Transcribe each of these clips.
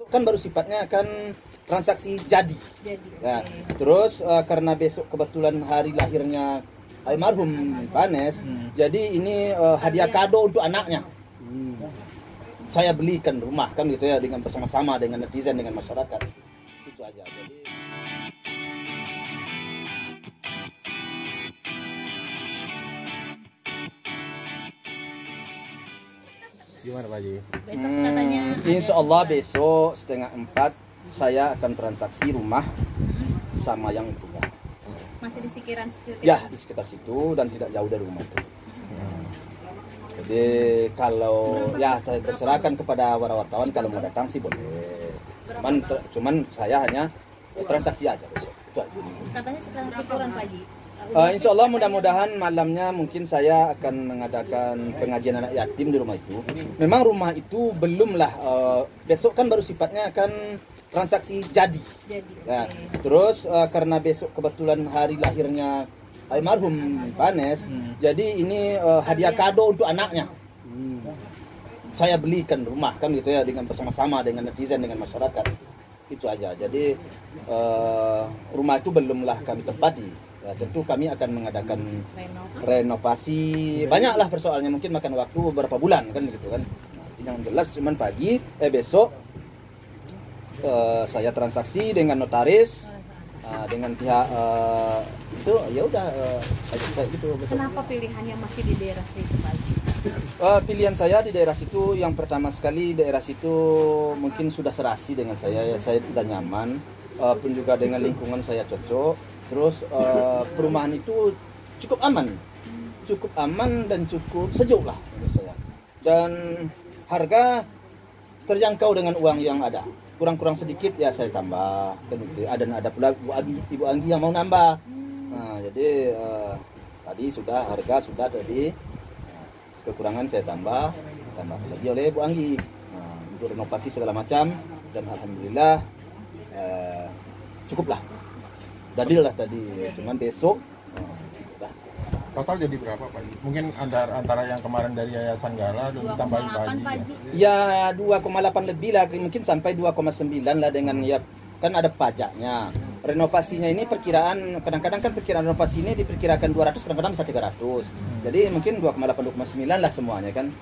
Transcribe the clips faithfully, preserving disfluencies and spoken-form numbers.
kan baru sifatnya kan transaksi jadi. Jadi. Ya. Okay. Terus uh, karena besok kebetulan hari lahirnya almarhum Panes, hmm. jadi ini uh, hadiah kado untuk anaknya. Hmm. Saya belikan rumah kan gitu ya dengan bersama-sama dengan netizen, dengan masyarakat. Itu aja. Jadi gimana Pak Haji? Besok katanya hmm, insya Allah besok setengah empat saya akan transaksi rumah sama yang punya. Masih di sekitar situ? Ya, di sekitar situ dan tidak jauh dari rumah itu. Hmm. Jadi kalau ya terserahkan kepada wartawan kalau mau datang sih boleh. Cuman, cuman saya hanya transaksi aja besok. Itu aja. Katanya sekarang syukuran Pak Haji. Uh, insya Allah mudah-mudahan malamnya mungkin saya akan mengadakan pengajian anak yatim di rumah itu. Memang rumah itu belumlah uh, besok kan baru sifatnya kan transaksi jadi. Jadi. Ya. Okay. Terus uh, karena besok kebetulan hari lahirnya almarhum Panes, hmm. jadi ini uh, hadiah kado untuk anaknya. Hmm. Saya belikan rumah kan gitu ya dengan bersama-sama dengan netizen, dengan masyarakat. Itu aja. Jadi uh, rumah itu belumlah kami tempati. Ya, tentu kami akan mengadakan renovasi, banyaklah persoalannya, mungkin makan waktu beberapa bulan kan gitu kan. Nah, yang jelas cuman pagi eh besok uh, saya transaksi dengan notaris uh, dengan pihak uh, itu ya udah uh, gitu besok. Kenapa pilihannya masih di daerah situ Pak Haji? Uh, pilihan saya di daerah situ yang pertama sekali daerah situ mungkin sudah serasi dengan saya, ya saya sudah nyaman, uh, pun juga dengan lingkungan saya cocok. Terus uh, perumahan itu cukup aman, cukup aman dan cukup sejuk lah menurut saya. Dan harga terjangkau dengan uang yang ada. Kurang-kurang sedikit ya saya tambah. Ada ada pula Ibu Anggi, Ibu Anggi yang mau nambah. Nah, jadi uh, tadi sudah harga sudah tadi kekurangan saya tambah, tambah lagi oleh Ibu Anggi. Nah, untuk renovasi segala macam dan alhamdulillah uh, cukuplah. Dadil lah tadi, cuman besok oh, lah. Total jadi berapa Pak? Mungkin antara, antara yang kemarin dari Yayasan Gala dan ditambahin Pak Haji ya? Ya dua koma delapan lebih lah, mungkin sampai dua koma sembilan lah dengan ya kan ada pajaknya. Renovasinya ini perkiraan, kadang-kadang kan perkiraan renovasi ini diperkirakan dua ratus, kadang-kadang bisa tiga ratus. Jadi mungkin dua koma delapan dua koma sembilan lah semuanya kan.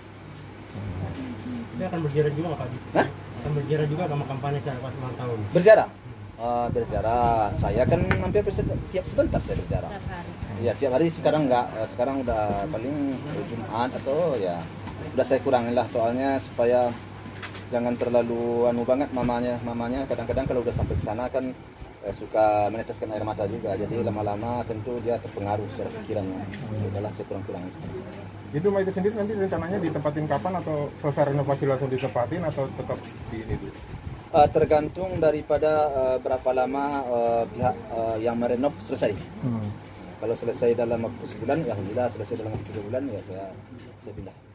Ini akan berjarak juga Pak Haji? Hah? Akan berjarak juga sama kampanye pas ulang tahun? Berjarak? Uh, berziarah, saya kan hampir tiap sebentar saya berziarah. Tiap hari. Ya tiap hari sekarang enggak, sekarang udah paling Jumat atau ya udah saya kurangin lah soalnya supaya jangan terlalu anu banget mamanya, mamanya kadang-kadang kalau udah sampai ke sana kan eh, suka meneteskan air mata juga, jadi lama-lama tentu dia terpengaruh secara pikirannya. Udahlah saya kurang-kurangin sekarang. Itu rumah itu sendiri nanti rencananya ditempatin kapan atau selesai renovasi langsung ditempatin atau tetap di ini dulu? Uh, tergantung daripada uh, berapa lama uh, pihak uh, yang merenov selesai. Hmm. Kalau selesai dalam waktu sebulan, ya alhamdulillah. Selesai dalam waktu tiga bulan, ya saya saya pindah.